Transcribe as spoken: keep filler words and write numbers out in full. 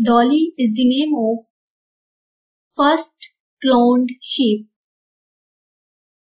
Dolly is the name of first cloned sheep.